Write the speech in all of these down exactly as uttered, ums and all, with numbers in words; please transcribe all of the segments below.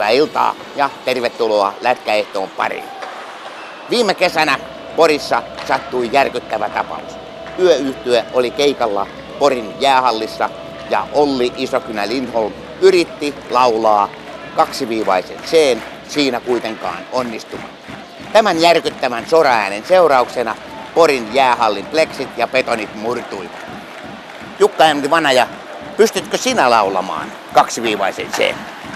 Hyvää iltaa ja tervetuloa lätkäehtoon pariin. Viime kesänä Porissa sattui järkyttävä tapaus. Yöyhtye oli keikalla Porin jäähallissa ja Olli Isokynä Lindholm yritti laulaa kaksiviivaisen C:n, siinä kuitenkaan onnistumatta. Tämän järkyttävän soraäänen seurauksena Porin jäähallin pleksit ja betonit murtuivat. Jukka M. Vanaja, pystytkö sinä laulamaan kaksiviivaisen C:n?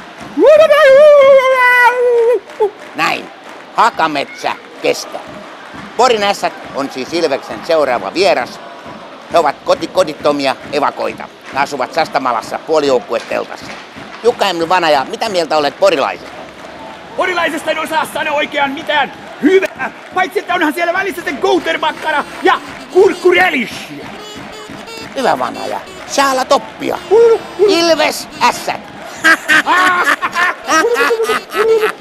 Näin. Hakametsä kestää. Porin Ässät on siis Ilveksen seuraava vieras. He ovat kotikodittomia evakoita. He asuvat Sastamalassa puolijoukkueteltassa. Jukka M. Vanaja, mitä mieltä olet porilaisesta? Porilaisesta en osaa sanoa oikein mitään hyvää, paitsi että onhan siellä välissä se goutermakkara ja kurkkurelishia. Hyvä Vanaja, sä alat oppia. Ilves Ässät.